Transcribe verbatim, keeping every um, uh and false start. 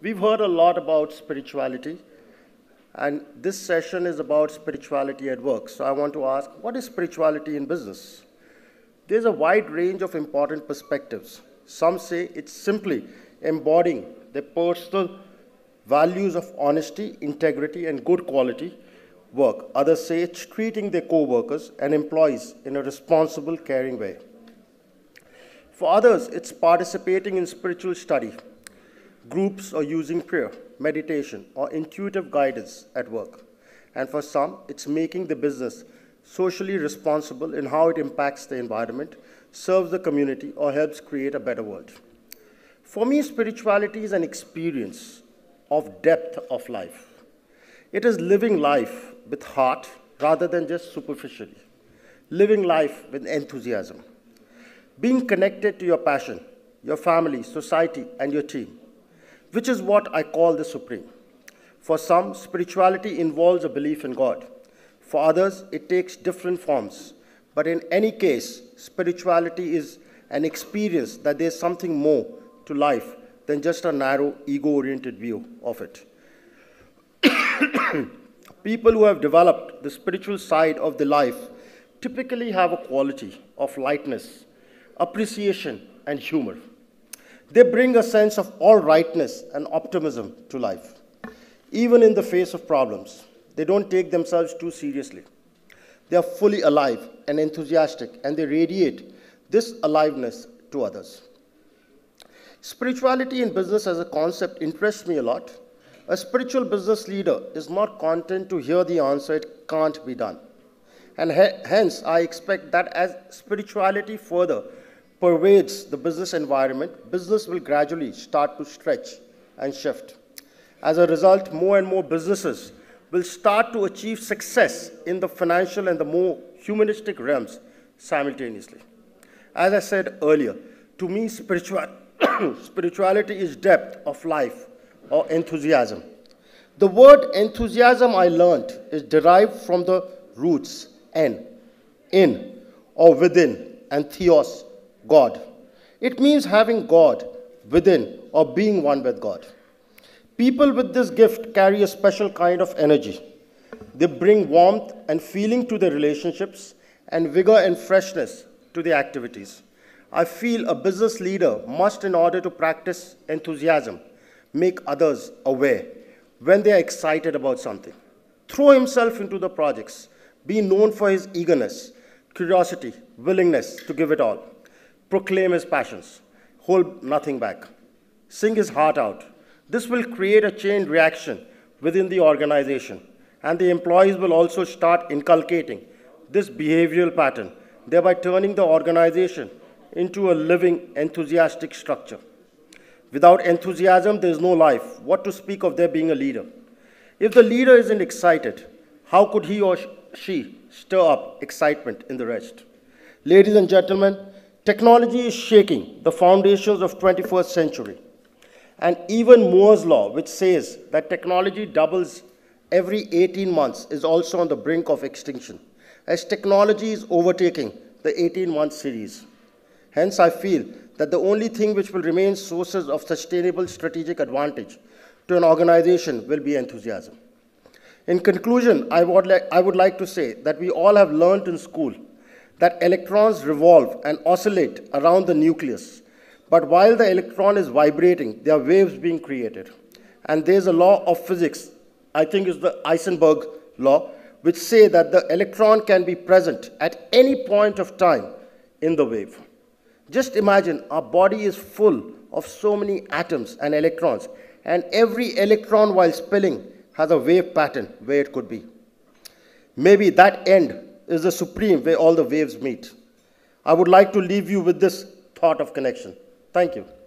We've heard a lot about spirituality, and this session is about spirituality at work. So I want to ask, what is spirituality in business? There's a wide range of important perspectives. Some say it's simply embodying the personal values of honesty, integrity, and good quality work. Others say it's treating their co-workers and employees in a responsible, caring way. For others, it's participating in spiritual study, groups, or using prayer, meditation, or intuitive guidance at work. And for some, it's making the business socially responsible in how it impacts the environment, serves the community, or helps create a better world. For me, spirituality is an experience of depth of life. It is living life with heart rather than just superficially. Living life with enthusiasm. Being connected to your passion, your family, society, and your team, which is what I call the supreme. For some, spirituality involves a belief in God. For others, it takes different forms. But in any case, spirituality is an experience that there's something more to life than just a narrow, ego-oriented view of it. People who have developed the spiritual side of the life typically have a quality of lightness, appreciation, and humor. They bring a sense of all rightness and optimism to life. Even in the face of problems, they don't take themselves too seriously. They are fully alive and enthusiastic, and they radiate this aliveness to others. Spirituality in business as a concept interests me a lot. A spiritual business leader is not content to hear the answer, it can't be done. And hence, I expect that as spirituality further pervades the business environment, business will gradually start to stretch and shift. As a result, more and more businesses will start to achieve success in the financial and the more humanistic realms simultaneously. As I said earlier, to me, spiritual, spirituality is depth of life or enthusiasm. The word enthusiasm, I learned, is derived from the roots en, in, or within, and theos, God. It means having God within or being one with God. People with this gift carry a special kind of energy. They bring warmth and feeling to their relationships and vigor and freshness to their activities. I feel a business leader must, in order to practice enthusiasm, make others aware when they are excited about something. Throw himself into the projects, be known for his eagerness, curiosity, willingness to give it all. Proclaim his passions, hold nothing back, sing his heart out. This will create a chain reaction within the organization, and the employees will also start inculcating this behavioral pattern, thereby turning the organization into a living, enthusiastic structure. Without enthusiasm, there is no life. What to speak of there being a leader? If the leader isn't excited, how could he or she stir up excitement in the rest? Ladies and gentlemen, technology is shaking the foundations of twenty-first century. And even Moore's law, which says that technology doubles every eighteen months, is also on the brink of extinction, as technology is overtaking the eighteen-month series. Hence, I feel that the only thing which will remain sources of sustainable strategic advantage to an organization will be enthusiasm. In conclusion, I would, like, I would like to say that we all have learned in school that electrons revolve and oscillate around the nucleus. But while the electron is vibrating, there are waves being created. And there's a law of physics, I think is the Heisenberg law, which say that the electron can be present at any point of time in the wave. Just imagine our body is full of so many atoms and electrons, and every electron while spilling has a wave pattern where it could be. Maybe that end is the supreme where all the waves meet. I would like to leave you with this thought of connection. Thank you.